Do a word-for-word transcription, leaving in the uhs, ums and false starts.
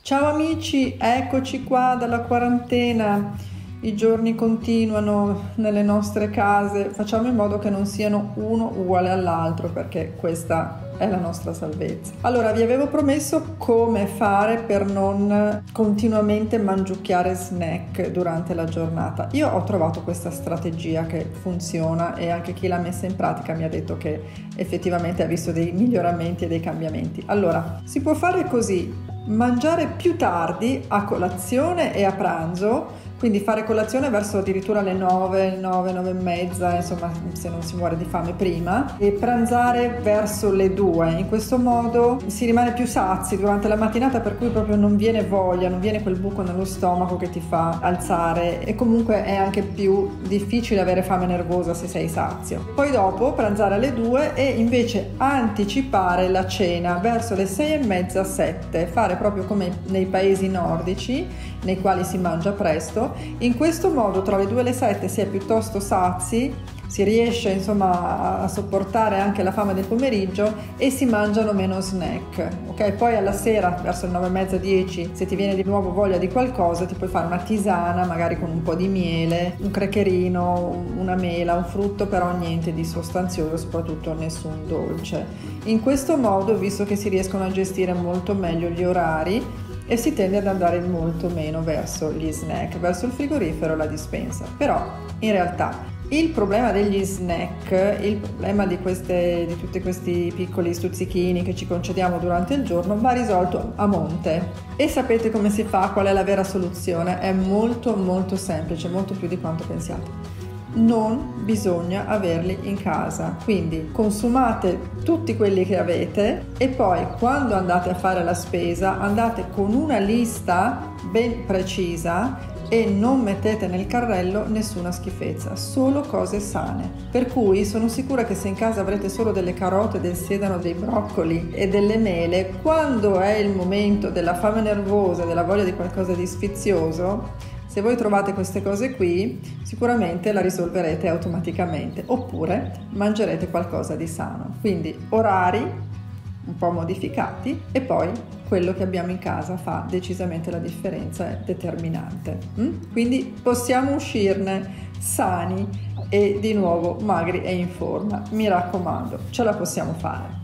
Ciao amici, eccoci qua dalla quarantena. I giorni continuano nelle nostre case, facciamo in modo che non siano uno uguale all'altro perché questa è la nostra salvezza. Allora, vi avevo promesso come fare per non continuamente mangiucchiare snack durante la giornata. Io ho trovato questa strategia che funziona e anche chi l'ha messa in pratica mi ha detto che effettivamente ha visto dei miglioramenti e dei cambiamenti. Allora, si può fare così: mangiare più tardi a colazione e a pranzo, quindi fare colazione verso addirittura le nove, nove, nove e mezza, insomma, se non si muore di fame prima, e pranzare verso le due. In questo modo si rimane più sazi durante la mattinata, per cui proprio non viene voglia, non viene quel buco nello stomaco che ti fa alzare, e comunque è anche più difficile avere fame nervosa se sei sazio. Poi dopo pranzare alle due e invece anticipare la cena verso le sei e mezza, sette, fare proprio come nei paesi nordici nei quali si mangia presto. In questo modo tra le due e le sette si è piuttosto sazi, si riesce insomma a sopportare anche la fame del pomeriggio e si mangiano meno snack, ok? Poi alla sera verso le nove e mezza, dieci, se ti viene di nuovo voglia di qualcosa, ti puoi fare una tisana magari con un po' di miele, un crecherino, una mela, un frutto, però niente di sostanzioso, soprattutto nessun dolce. In questo modo, visto che si riescono a gestire molto meglio gli orari, e si tende ad andare molto meno verso gli snack, verso il frigorifero e la dispensa. Però in realtà il problema degli snack, il problema di, queste, di tutti questi piccoli stuzzichini che ci concediamo durante il giorno va risolto a monte. E sapete come si fa? Qual è la vera soluzione? È molto molto semplice, molto più di quanto pensiate. Non bisogna averli in casa, quindi consumate tutti quelli che avete e poi quando andate a fare la spesa andate con una lista ben precisa e non mettete nel carrello nessuna schifezza, solo cose sane. Per cui sono sicura che se in casa avrete solo delle carote, del sedano, dei broccoli e delle mele, quando è il momento della fame nervosa, della voglia di qualcosa di sfizioso, se voi trovate queste cose qui, sicuramente la risolverete automaticamente, oppure mangerete qualcosa di sano. Quindi orari un po' modificati e poi quello che abbiamo in casa fa decisamente la differenza, è determinante. Quindi possiamo uscirne sani e di nuovo magri e in forma. Mi raccomando, ce la possiamo fare.